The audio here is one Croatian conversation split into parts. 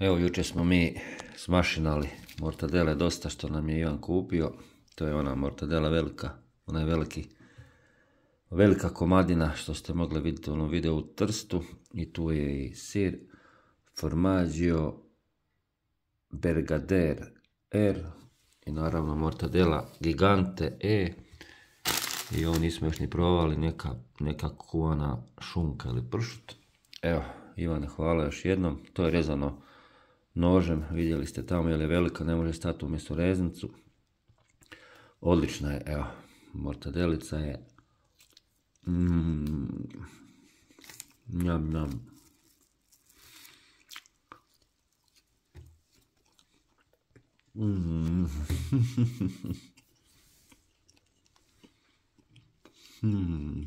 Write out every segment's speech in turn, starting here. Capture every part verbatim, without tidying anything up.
Evo, jučer smo mi smašinali mortadele dosta što nam je Ivan kupio. To je ona mortadela velika, onaj veliki, velika komadina što ste mogli vidjeti u onom videu u Trstu. I tu je i sir, formaggio, bergader R i naravno mortadela gigante E. I ovo nismo još ni probali, neka, neka kuvana šunka ili pršut. Evo, Ivane, hvala još jednom. To je rezano nožem, vidjeli ste tamo jer je velika, ne može stati umjesto reznicu. Odlična je, evo, mortadelica je mm, njam njam. Mm. Hmm.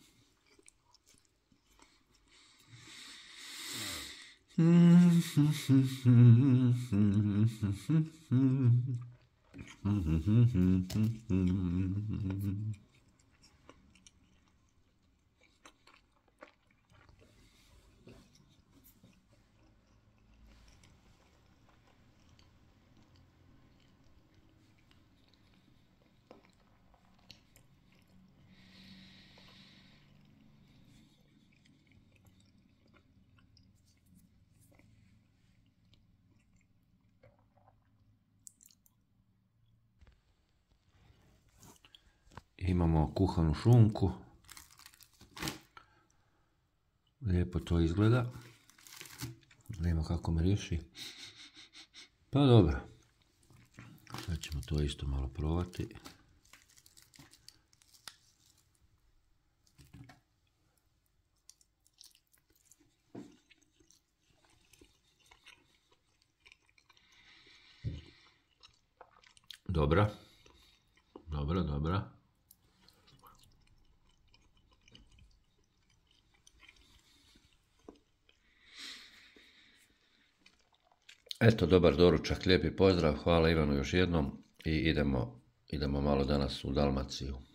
Imamo kuhanu šunku. Lijepo to izgleda. Vidimo kako miriši. Pa dobro. Sad ćemo to isto malo probati. Dobra. Dobra, dobra. Eto, dobar doručak, lijepi pozdrav, hvala Ivanu još jednom i idemo, idemo malo danas u Dalmaciju.